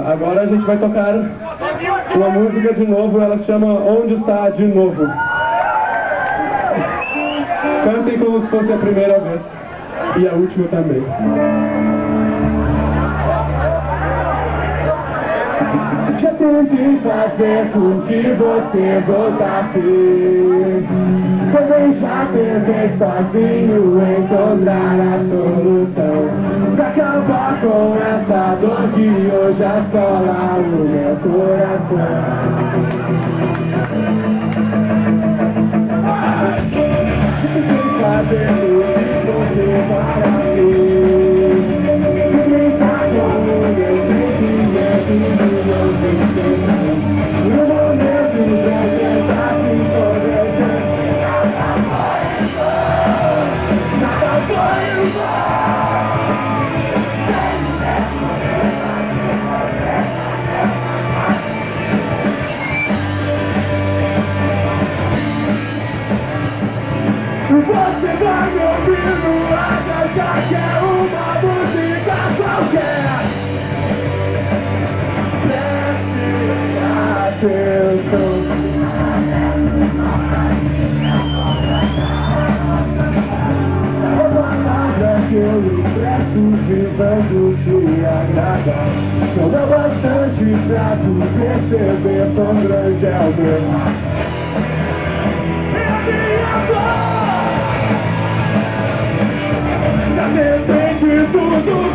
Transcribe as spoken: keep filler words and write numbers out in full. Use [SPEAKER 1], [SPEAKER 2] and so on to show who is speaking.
[SPEAKER 1] agora a gente vai tocar uma música de novo, ela se chama Onde Está de Novo. Cantem como se fosse a primeira vez e a última também. Já tentei fazer com que você voltasse, também já tentei sozinho encontrar a solução pra acabar com essa dor que hoje assola o meu coração. Já tentei fazer o que você faz, também tá com o meu sentimento e meu pensamento. No momento pra tentar se convencer, nada foi igual. Você vai me ouvindo, achar que é uma música qualquer. Preste atenção. A palavra que eu expresso visando te agradar não é bastante pra tu perceber quão grande é o meu mar. É a minha dor. Já tentei de tudo